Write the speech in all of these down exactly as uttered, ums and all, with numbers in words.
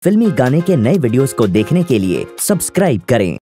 फिल्मी गाने के नए वीडियोस को देखने के लिए सब्सक्राइब करें।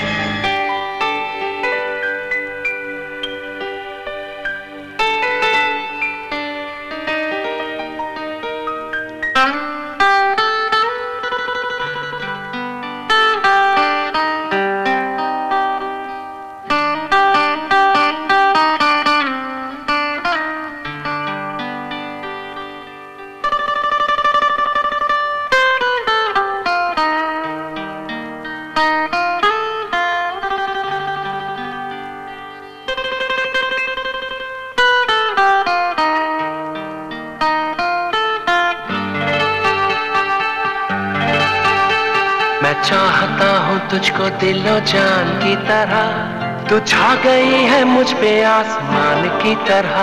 मैं चाहता हूँ तुझको दिलो जान की तरह, तू छा गई है मुझ पे आसमान की तरह।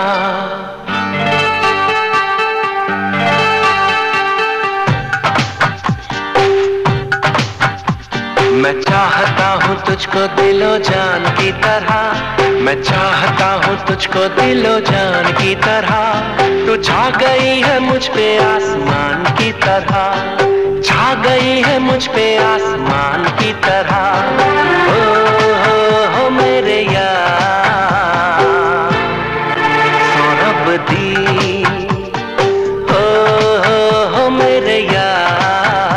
मैं चाहता हूँ तुझको दिलो जान की तरह, मैं चाहता हूँ तुझको दिलो जान की तरह, तू छा गई है मुझ पे आसमान की तरह, छा गई है मुझ पे आसमान की तरह। ओ हो हो मेरे यार सौरभ दी, ओ हो हो मेरे यार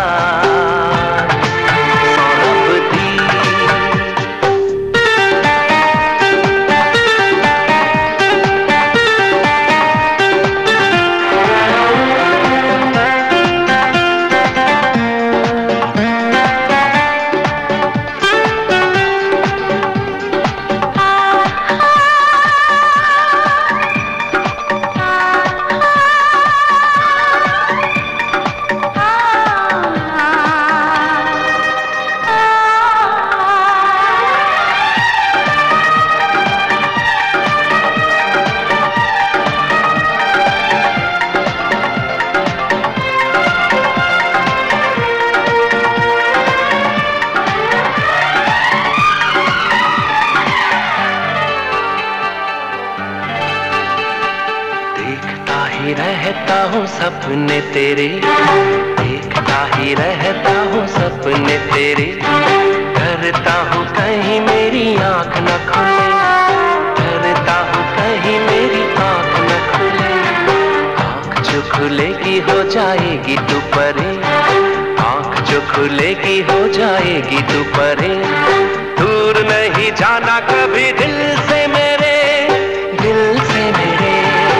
सौरभ दी। रहता हूँ सपने तेरे, देखता ही रहता हूँ सपने तेरे, डरता हूँ कहीं मेरी आँख न खुले, डरता हूँ कहीं मेरी आँख न खुले। आँख जो खुलेगी हो जाएगी तू परे, आँख जो खुलेगी हो जाएगी तू परे। दूर नहीं जाना कभी दिल से मेरे, दिल से मेरे।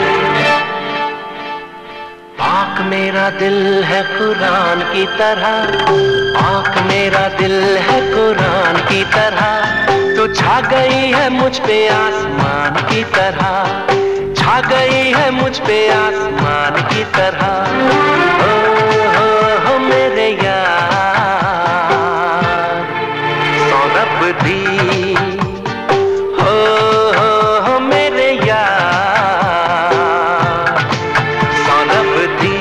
आँख मेरा दिल है कुरान की तरह, आँख मेरा दिल है कुरान की तरह, तू छा गई है मुझ पे आसमान की तरह, छा गई है मुझ पे आसमान की तरह। ओ हो हो मेरे यार सौरभ दी, हो हो हो मेरे यार सौरभ दी।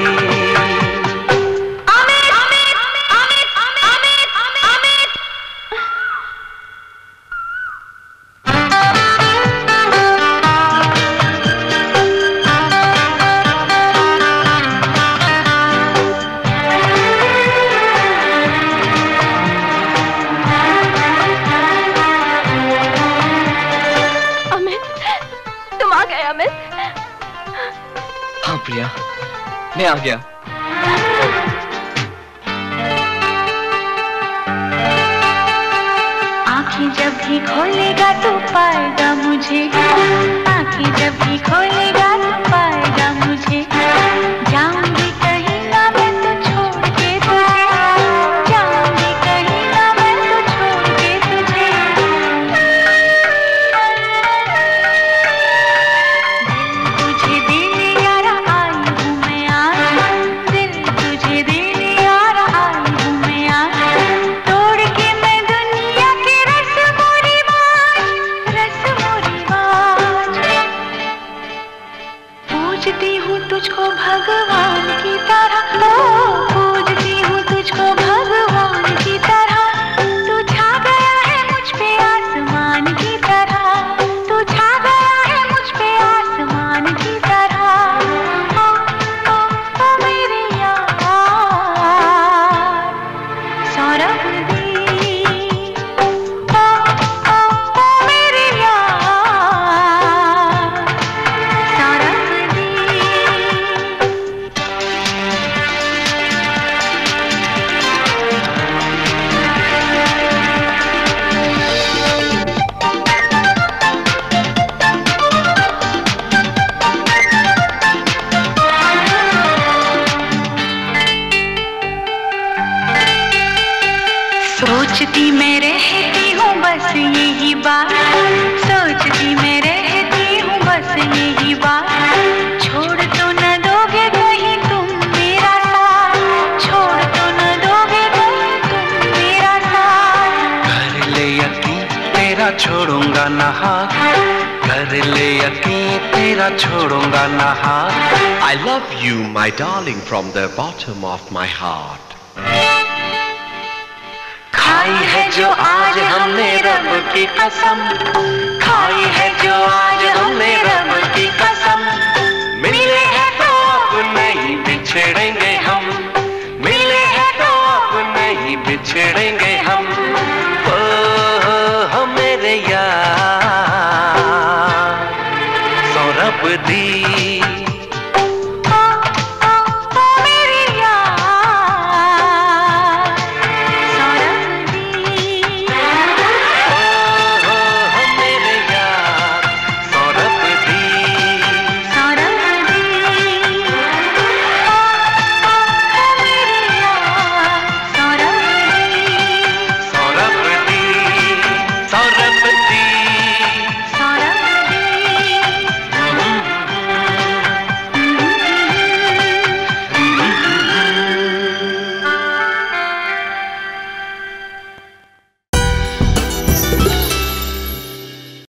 हाँ प्रिया, मैं आ गया। आँखें जब भी खोलेगा तो पाएगा मुझे, आँखें जब भी खोलेगा तो पाएगा मुझे। जाऊंगी कहीं ना मैं तो छोड़ के तुझे, जाऊंगी कहीं ना मैं तो छोड़ के तुझे। दिल तुझे देने यारा आई हूँ मैं आज, दिल तुझे देने यारा आई हूँ मैं आज। तोड़ के मैं दुनिया के रस्मों रिवाज, रस्मों रिवाज। सोचती मैं रहती हूँ बस यही बात, सोचती मैं रहती हूँ बस यही बात। छोड़ तो न दोगे कहीं तुम मेरा साथ, छोड़ तो न दोगे कहीं तुम मेरा साथ। कर ले यकीन तेरा छोड़ूंगा ना हाथ, कर ले यकीन तेरा छोड़ूंगा ना हाथ। I love you, my darling, from the bottom of my heart. खाई है जो आज हमने रब की कसम, खाई है जो आज हमने रब की कसम। मिले हैं तो अब नहीं बिछड़ेंगे हम, मिले हैं तो अब नहीं बिछड़ेंगे